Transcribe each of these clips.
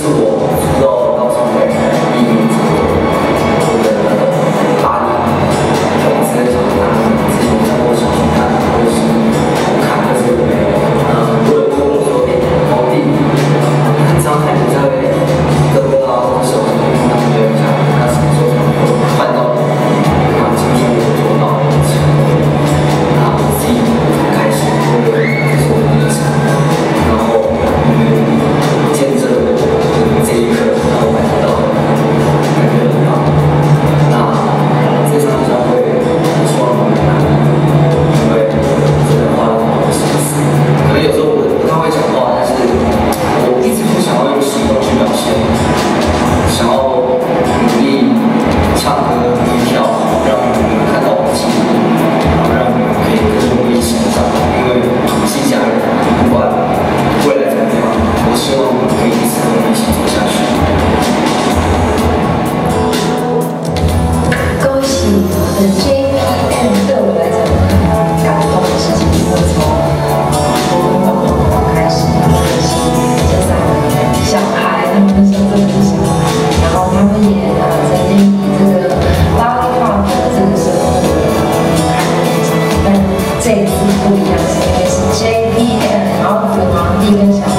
是我出道到现在第一年我的8年，我一直在想看，之前想过想去看，或者是不看，但是我没有。很多人问我说，毛弟，你这样看你在哥哥啊，或者手机他们聊一下，他什么时候才会换到你？然后今天我做到了，然后自己很开心，因为这是我的历程，然后见证了这一刻，让我感觉到感觉很棒。那这场演唱会，希望你们能来，因为真的花了很多心思。可能有时候我不太会讲话，但是我一直不想要用行动去表现，想要努力唱歌、努力跳舞，让你们看到我的进步，然后让你们可以跟着我一起成长。因为是一家人，不管未来怎么样，我希望我们可以一直跟我一起走下去。 恭喜我的 JPM 对我来讲很感动的事情，因为从我跟宝宝开始这3个小孩，他们那时候真的是小孩，然后他们也曾经以这个 Lollipop 的这个身份开了演唱会，但这一次不一样，是因为是 JPM， 然后我的毛弟跟小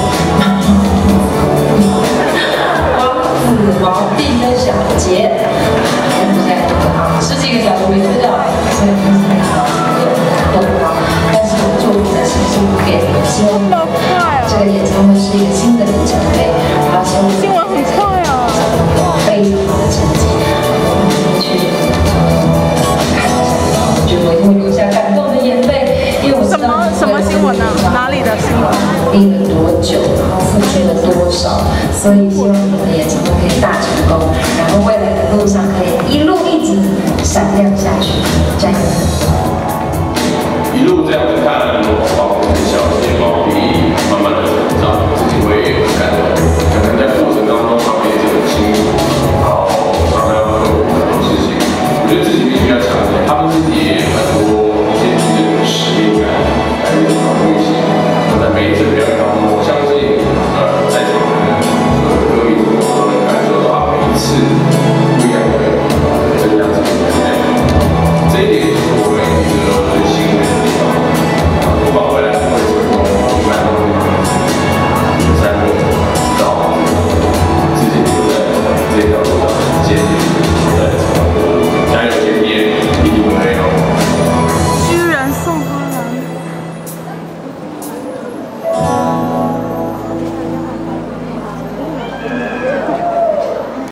毛弟跟小杰。10几个小时没睡觉，所以就是很高很高。但是我祝福的是祝福给你们，希望这个演唱会是一个新的里程碑，然后希望新闻很快啊，非常好的成绩，我们会去看。我觉得我一定会流下感动的眼泪，因为我知道什么新闻呢？哪里的新闻？ 努力了多久，然后付出了多少，所以希望你们的演唱会可以大成功，然后未来的路上可以一路一直闪亮下去，加油！ 一路这样子看，包括小杰、毛弟慢慢的成长，自己会也很感